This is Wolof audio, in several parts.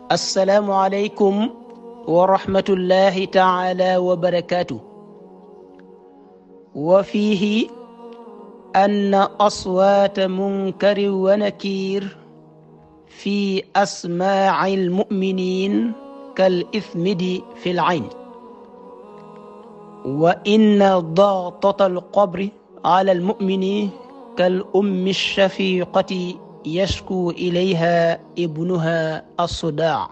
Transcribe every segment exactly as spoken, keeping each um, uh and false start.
السلام عليكم ورحمة الله تعالى وبركاته. وفيه أن أصوات منكر ونكير في أسماع المؤمنين كالإثمد في العين، وإن ضغطة القبر على المؤمن كالأم الشفيقة يشكو إليها ابنها الصداع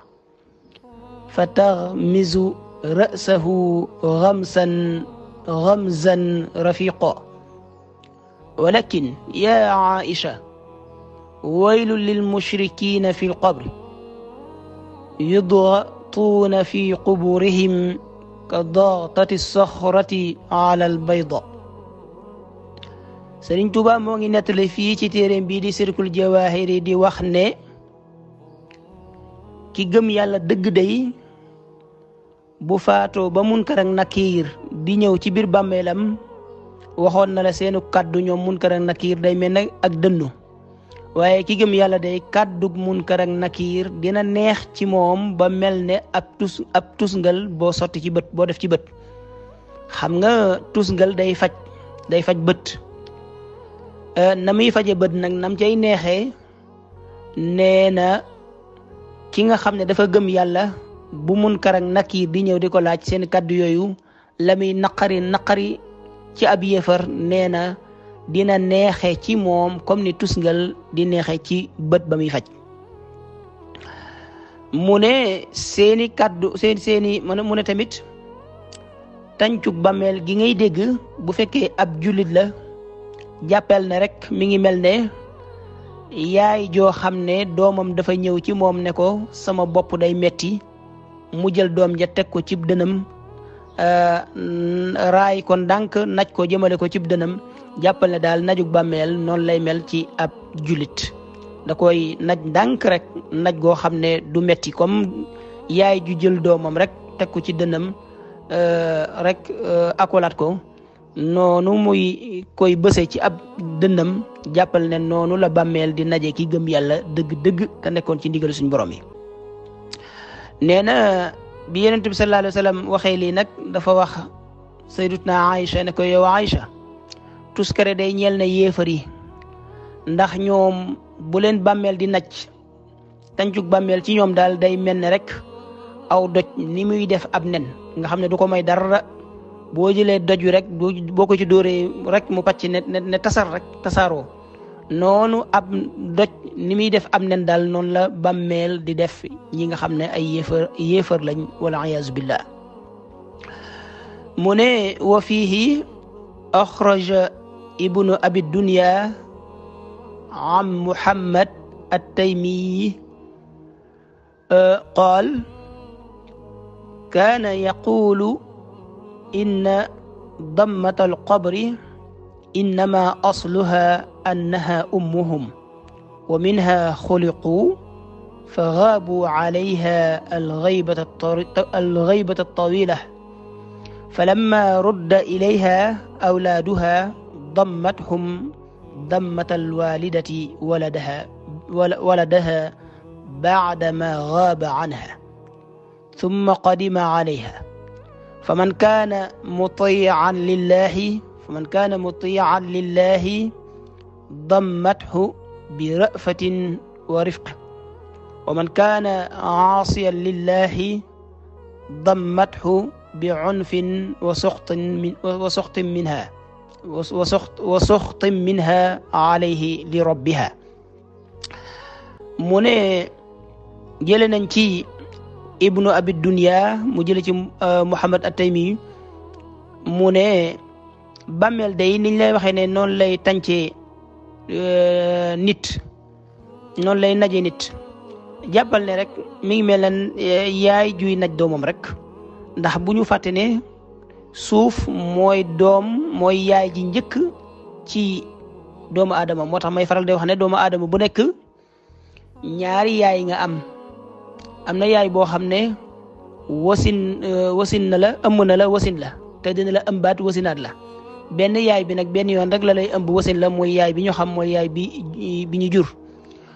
فتغمز رأسه غمسا غمزا رفيقا. ولكن يا عائشة ويل للمشركين في القبر يضغطون في قبورهم كضغطة الصخرة على البيضاء. Sëriñ Tuuba moo ngi nettali fii ci téereem bii di Sirkul Jawaahiri di wax ne ki gëm yàlla dëgg day bu faatoo ba Munkar ak Nakiir di ñëw ci biir bàmmeelam waxoon na la seenu kàddu ñoom Munkar ak Nakiir day mel ne ak dënnu, waaye ki gëm yàlla day kàddug Munkar ak Nakiir dina neex ci moom ba mel ne ab tus ab tusngal boo sotti ci bët boo def ci bët. xam nga tusngal day faj day faj bët. na muy faje bët nag nam cay neexee nee na ki nga xam ne dafa gëm yàlla bu Munkar ak Nakiir di ñëw di ko laaj seen kàddu yooyu la muy naqari naqari ci ab yéefar nee na dina neexee ci moom comme ni tusngal di neexee ci bët ba muy faj. mu ne seeni kàddu seen seeni mu ne tamit tàncug bàmmeel gi ngay dégg bu fekkee ab jullit la jàppel ne rek mi ngi mel ne yaay joo xam ne doomam dafa ñëw ci moom ne ko sama bopp day metti mu jël doom ja teg ko cib dënam raay ko ndànk naj ko jëmale ko cib dënam. jàppal ne daal najug bàmmeel noonu lay mel ci ab julit, da koy naj ndànk rek naj goo xam ne du metti comme yaay ju jël doomam rek teg ko ci dënam rek akolaat ko noonu muy koy bëse ci ab dëndam. jàppal ne noonu la bàmmeel di naje ki gëm yàlla dëgg-dëgg te nekkoon ci ndigal suñu borom yi. nee na bi Yonent bi sallallahu alayhi wa sallam waxee lii nag dafa wax sayyidatuna Aïcha ne ko yow Aïcha tuskare day ñeel na yéefar yi, ndax ñoom bu leen bàmmeel di naj tàncug bàmmeel ci ñoom daal day mel ne rek aw doj ni muy def ab nen nga xam ne du ko may dara. boo jëlee doj wi rek boo ko ci dóoree rek mu pàcc ne ne tasar rek tasaaroo noonu ab doj ni muy def am nen daal noonu la bàmmeel di def ñi nga xam ne ay yéefar yéefar lañ wala iyaazu billah. mu ne wa fiihi axraja ibnu abi dunya an muhammad at-taymi qaal kaana yaqulu إن ضمة القبر إنما أصلها أنها أمهم ومنها خلقوا فغابوا عليها الغيبة الغيبة الطويلة فلما رد إليها أولادها ضمتهم ضمة الوالدة ولدها ولدها بعدما غاب عنها ثم قدم عليها فمن كان مطيعا لله فمن كان مطيعا لله ضمته برأفة ورفق ومن كان عاصيا لله ضمته بعنف وسخط من وسخط منها وسخط وسخط منها عليه لربها. من جلنا ibnu abi dunya mu jële ci Muhammad at-Taymi mu ne bàmmeel day niñ lay waxee ne noonu lay tàncee nit noonu lay naje nit. jàppal ne rek mi ngi mel ne yaay juy naj doomam rek, ndax bu ñu fàtte ne suuf mooy doom mooy yaay ji njëkk ci doomu aadama. moo tax may faral di wax ne doomu aadama bu nekk ñaari yaay nga am. am na yaay boo xam ne wasin wasin na la ëmb na la wasin la te dina la ëmbaat wasinaat la. benn yaay bi nag benn yoon rek la lay ëmb wasin la mooy yaay bi ñu xam mooy yaay bi bi ñu jur.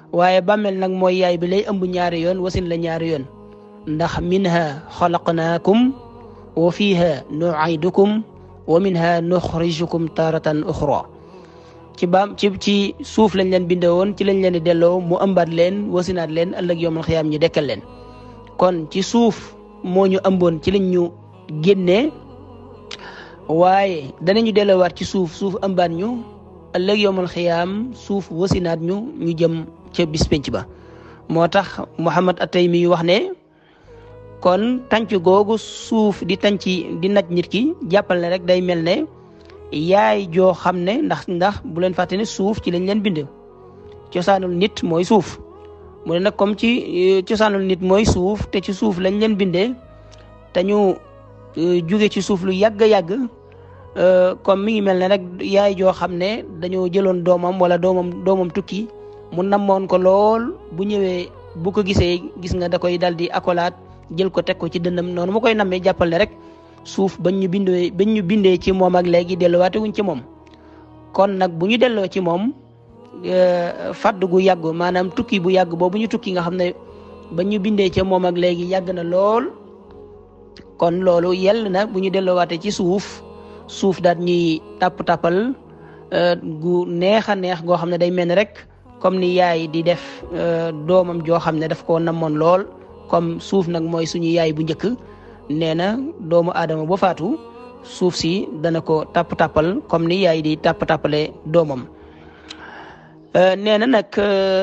waaye bàmmeel nag mooy yaay bi lay ëmb ñaari yoon wasin la ñaari yoon ndax minha xalaqnaakum wa fiha nuidukum wa minha nuxrijukum taratan uxra ci baam ci ci suuf lañ leen binde woon ci lañ leen di delloo mu ëmbaat leen wasinaat leen ëllëg yowmal xiyaam ñu dekkal leen kon ci suuf moo ñu ëmboon ci lañ ñu génnee waaye danañu delloowaat ci suuf suuf ëmbaat ñu ëllëg yowmal xiyaam suuf wasinaat ñu ñu jëm ca bis penc ba moo tax Muhammad At-Taymi wax ne kon tànc googu suuf di tànc di naj nit ki jàppal ne rek day mel ne yaay joo xam ne ndax ndax bu leen fàtte ne suuf ci lañ leen bind cosaanul nit mooy suuf mu ne nag comme ci cosaanul nit mooy suuf te ci suuf lañ leen bindee te ñu jóge ci suuf lu yàgg yàgg comme mi ngi mel ne rek yaay joo xam ne dañoo jëloon doomam wala doomam doomam tukki mu namoon ko lool bu ñëwee bu ko gisee gis nga da koy dal di akolaat jël ko teg ko ci dënnam noonu mu koy nammee jàppal ne rek suuf bañ ñu bindee bañ ñu bindee ci moom ak léegi delluwaate wuñ ci moom kon nag bu ñu delloo ci moom fadd gu yàgg maanaam tukki bu yàgg boobu ñu tukki nga xam ne bañ ñu bindee ci moom ak léegi yàgg na lool kon loolu yell na bu ñu delloowaate ci suuf suuf daal ñuy tàpp-tàppal gu neex a neex goo xam ne day mel ni rek comme ni yaay di def doomam joo xam ne daf koo namoon lool comme suuf nag mooy suñu yaay bu njëkk nee na doomu aadama ba faatu suuf si dana ko tàpp-tàppal comme ni yaay di tàpp-tàppale doomam nee na nag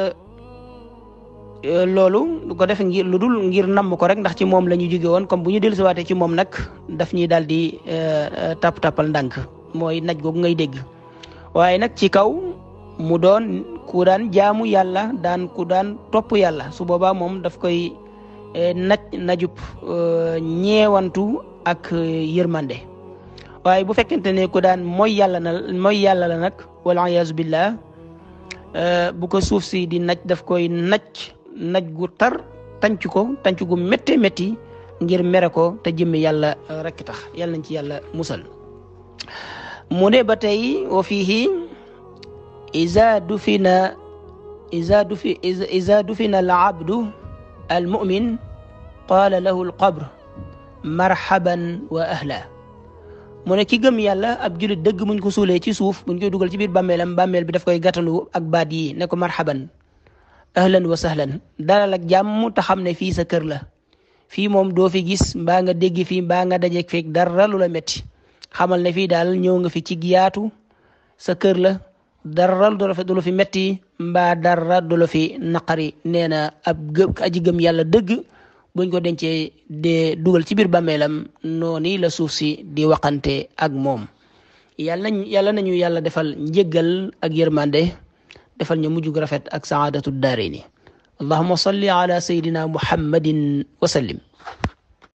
loolu du ko def ngir lu dul ngir namm ko rek ndax ci moom la ñu jóge woon comme bu ñu dellusiwaatee ci moom nag daf ñuy daal di tàpp-tàppal ndànk mooy naj googu ngay dégg waaye nag ci kaw mu doon ku daan jaamu yàlla daan ku daan topp yàlla su boobaa moom daf koy naj najub ñeewantu ak yërmande waaye bu fekkente ne ku daan mooy yàlla na mooy yàlla la nag wala iyaazu billah bu ko suuf si di naj daf koy naj naj gu tar tànc ko tànc gu métte métti ngir mere ko te jëmmi yàlla rek tax yàlla nañ ci yàlla musal mu ne ba tey wa fiihi iza dufina iza dufi iza dufina al abdu al mu'min qaala lahu al qabr marhaban wa ahla mu ne ki gëm yàlla ab julit dëgg muñ ko suulee ci suuf buñ koy dugal ci biir bàmmeelam bàmmeel bi daf koy gàttandu ak baat yi ne ko marhaban ahlan wa sahlan dalal ak jàmm te xam ne fii sa kër la fii moom doo fi gis mbaa nga dégg fii mbaa nga dajeeg feeg dara lu la métti xamal ne fii daal ñëw nga fi ci yaatu sa kër la dara du la fi du la fi métti mbaa dara du la fi naqari nee na ab gëm aji gëm yàlla dëgg buñ ko dencee de dugal ci biir bàmmeelam noonu la suuf si di waxante ak moom yàlla nañ yàlla nañu yàlla defal njëggal ak yërmande defal ñu mujj gu rafet ak saadatu daarayni allahumma salli ala sayyidina muhammadin wa sallim